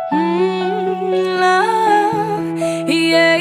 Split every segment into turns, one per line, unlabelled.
Love, yeah,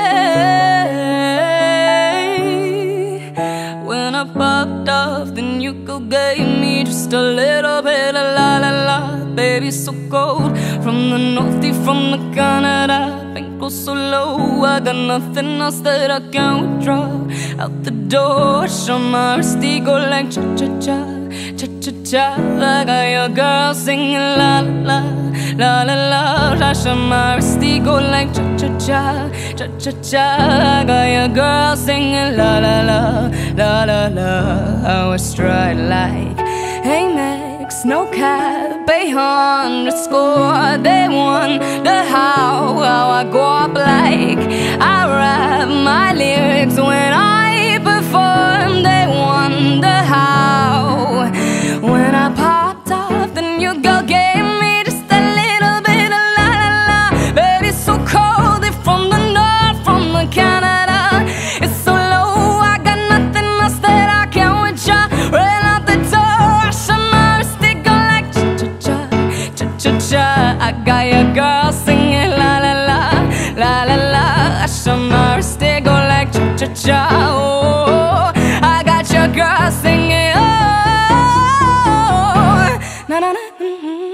yeah. When I popped off, then you gave me just a little bit of la la la. Baby, so cold, from the north, from the Canada. Ain't go so low, I got nothing else that I can withdraw. Out the door, show my wristy go like cha-cha-cha, cha-cha-cha. I got your girl singing la la la, la la la. I show my wristy go like cha-cha-cha, cha-cha-cha. I got your girl singing la la la, la la la. I was straight like Amex, no cap, $800 they won the how I go up like I rap my lyrics when I perform. They won the how. When I popped off, then you girl gave me just a little bit of la la la. Baby, so cold, they from the north, from the Canada. It's so low, I got nothing else that I can withdraw. Ran out the door, I show my wristy go like cha-cha-cha, cha-cha-cha. I got your girl singing la la la, la la la. I show my wristy go like cha-cha-cha. Oh, I got your girl singing oh, na na na.